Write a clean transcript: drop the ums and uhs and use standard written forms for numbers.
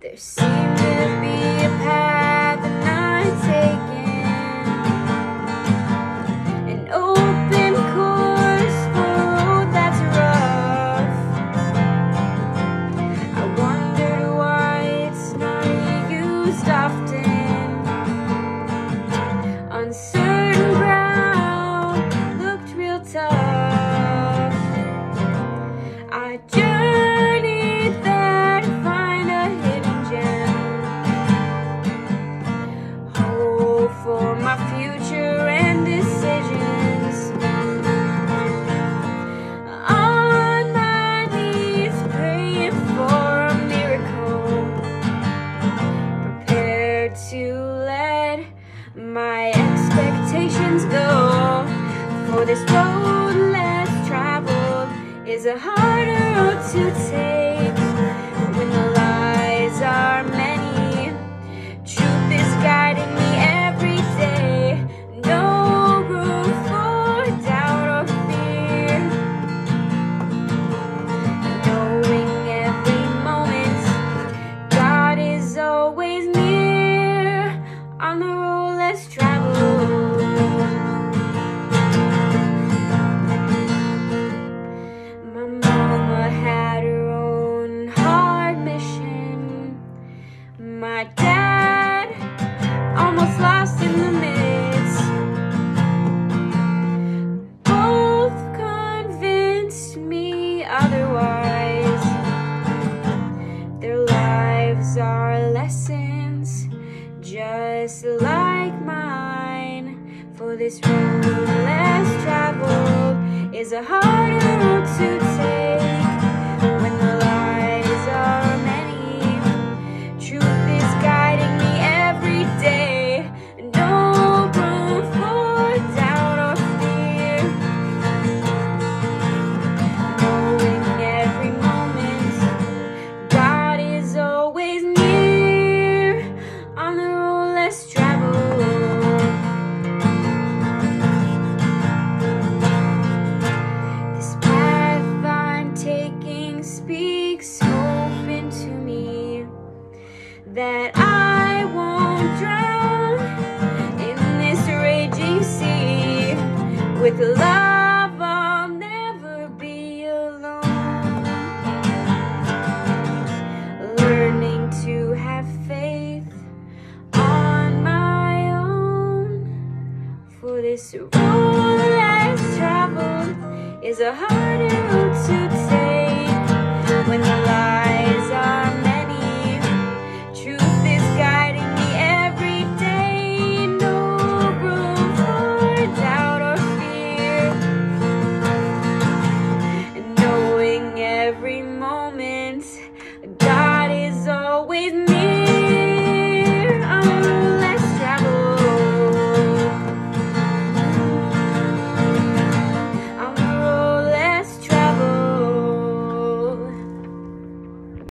There seemed to be a path that I'm taking, an open course for a road that's rough. I wondered why it's not used often. Uncertain ground looked real tough. I journeyed there to find a hidden gem, hope for my future and decisions. On my knees praying for a miracle, prepared to let my expectations go. For this road less traveled is a harder road to take when the lies are many. Truth is guiding me every day. No room for doubt or fear. Knowing every moment God is always near on the road less traveled. My mama had her own hard mission. My dad almost lost in the midst. Both convinced me otherwise. Their lives are lessons just like mine. For this road less traveled is a harder road to take when the lies are many. Truth is guiding me every day. No room for doubt or fear. Knowing every moment God is always near on the road less traveled. This path I'm taking speaks hope into me, that I won't drown in this raging sea. With love I'll never be alone. Learning to have faith on my own. For this road less traveled is a harder road to take when the lies are many. Truth is guiding me every day. No room for doubt or fear. And knowing every moment